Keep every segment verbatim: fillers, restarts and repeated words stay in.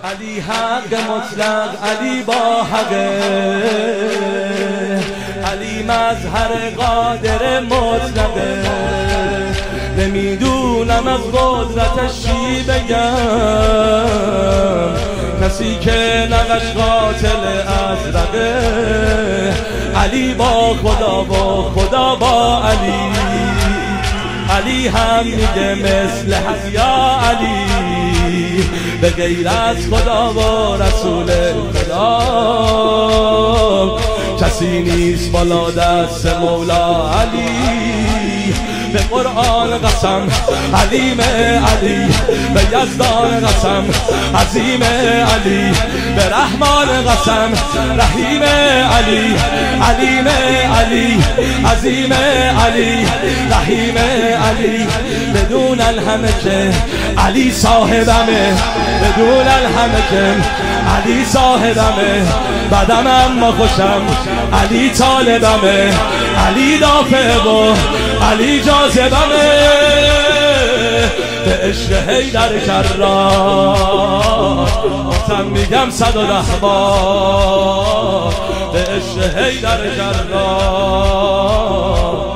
علی حق مطلق، علی با حق، علی مظهر قادر مطلقه. نمیدونم از قدرتش چی بگم، کسی که نقش قاتل ازرقه. علی با خدا و خدا با علی، علی هم میگه مثل حق یا علی، به غیر از خدا و رسول خدا کسی نیست بالا دست مولا علی. به قرآن قسم علیم علی، به یزدان قسم عظیم علی، به رحمان قسم رحیم علی، علیم علی، عظیم علی، رحیم علی. بدون الهمه که علی صاحبمه، بدون الهمه که علی صاحبمه. بدم اما خوشم علی طالبمه، علی دافع و علی جاذبمه. به عشق حیدر کرار بازم میگم صد و ده بار، به عشق حیدر کرار.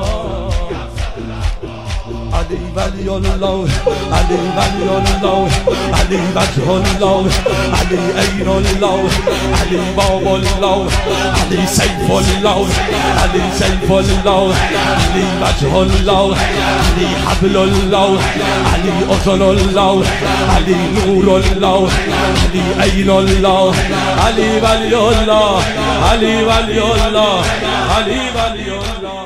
علی ولی الله، علی ولی الله، علی وجه الله، علی عین الله، علی باب الله، علی سیف الله، علی سیف الله، علی وجه الله، علی حبل الله، علی اذن الله، علی نور الله، علی عین الله، علی ولی الله، علی ولی الله، علی ولی الله.